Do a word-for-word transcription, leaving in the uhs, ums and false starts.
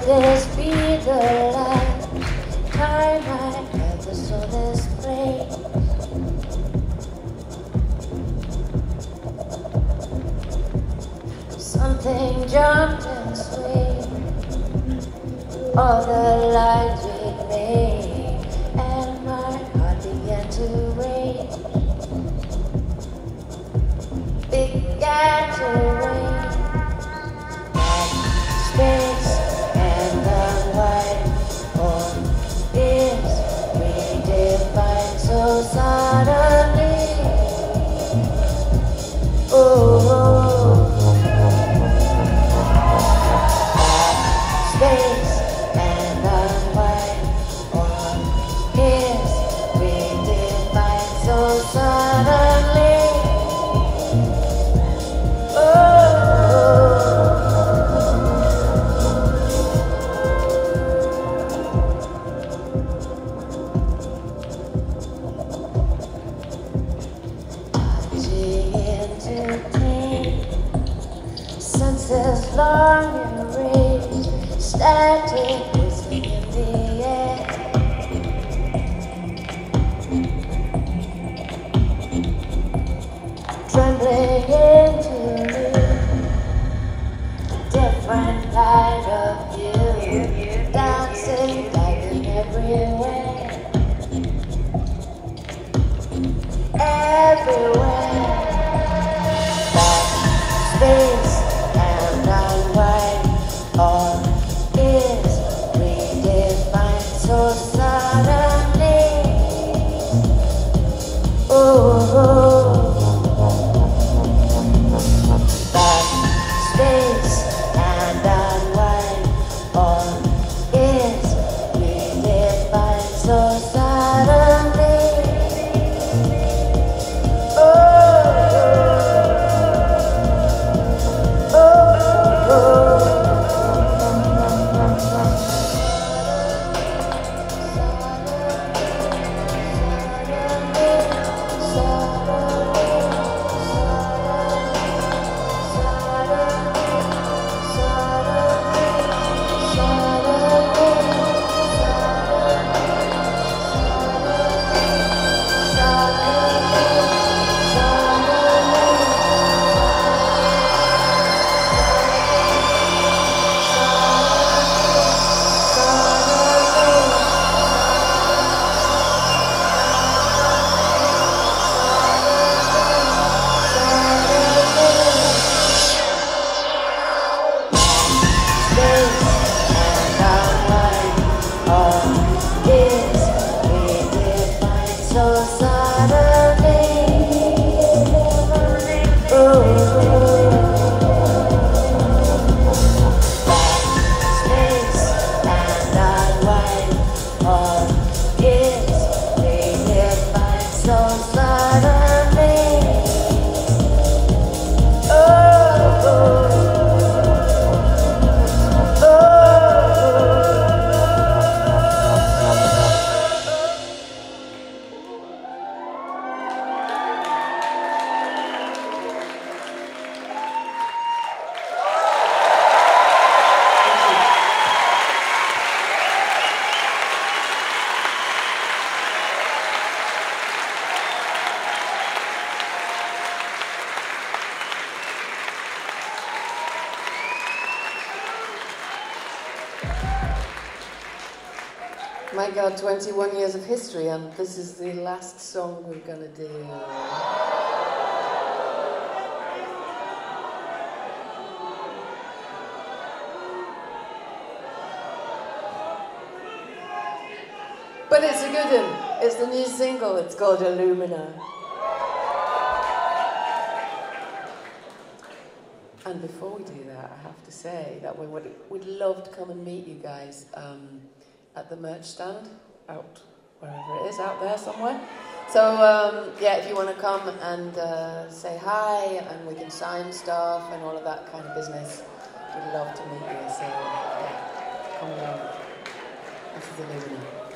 this be the last time I ever saw this place? Something jumped and swayed, all the lights it made, and my heart began to race, began to race. Space and the white hole is redefined so suddenly. Oh, space and the white hole is redefined so suddenly. Senses long erased, static whistling in the air. Trembling into me, different light of you, dancing, diving everywhere, everywhere. Space and unwind, all is redefined so suddenly. Oh, that space and unwind, all is redefined so suddenly. My God, twenty-one years of history, and this is the last song we're gonna do. But it's a good one. It's the new single. It's called Illumina. And before we do that, I have to say that we would we'd love to come and meet you guys um, at the merch stand, out wherever it is, out there somewhere. So um, yeah, if you want to come and uh, say hi, and we can sign stuff and all of that kind of business, we'd love to meet you. So yeah, come along. This is Illumina.